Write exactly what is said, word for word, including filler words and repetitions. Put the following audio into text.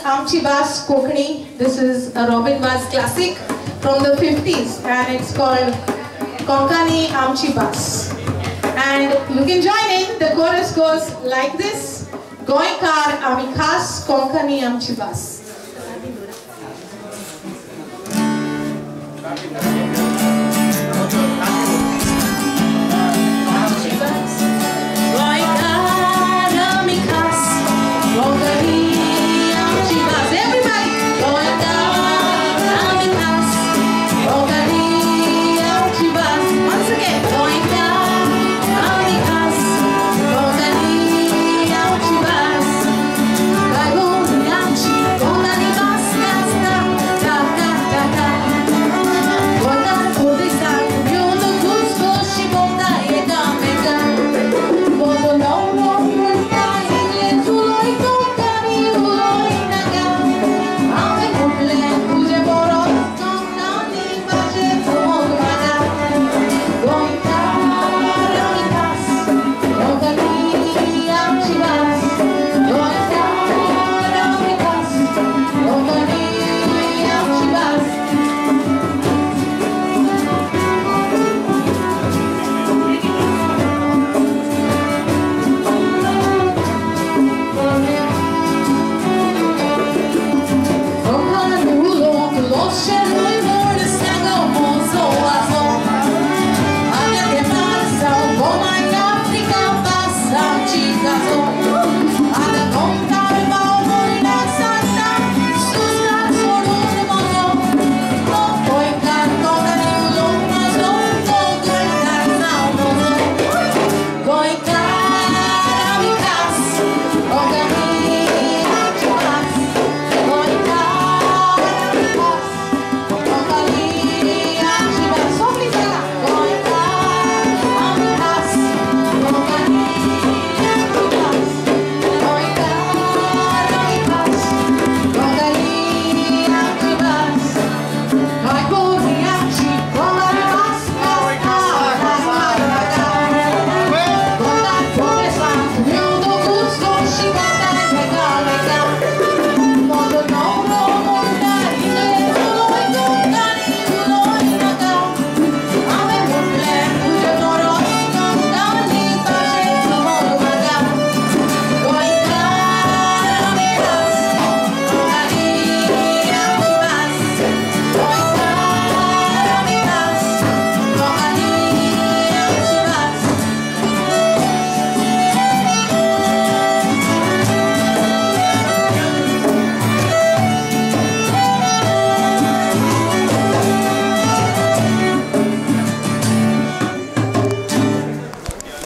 Amchi Bhas Concani. This is a Robin Bhas classic from the fifties and it's called Concani Amchi Bhas. And you can join in. The chorus goes like this. Goikar Amchi Bhas Concani Amchi Bhas.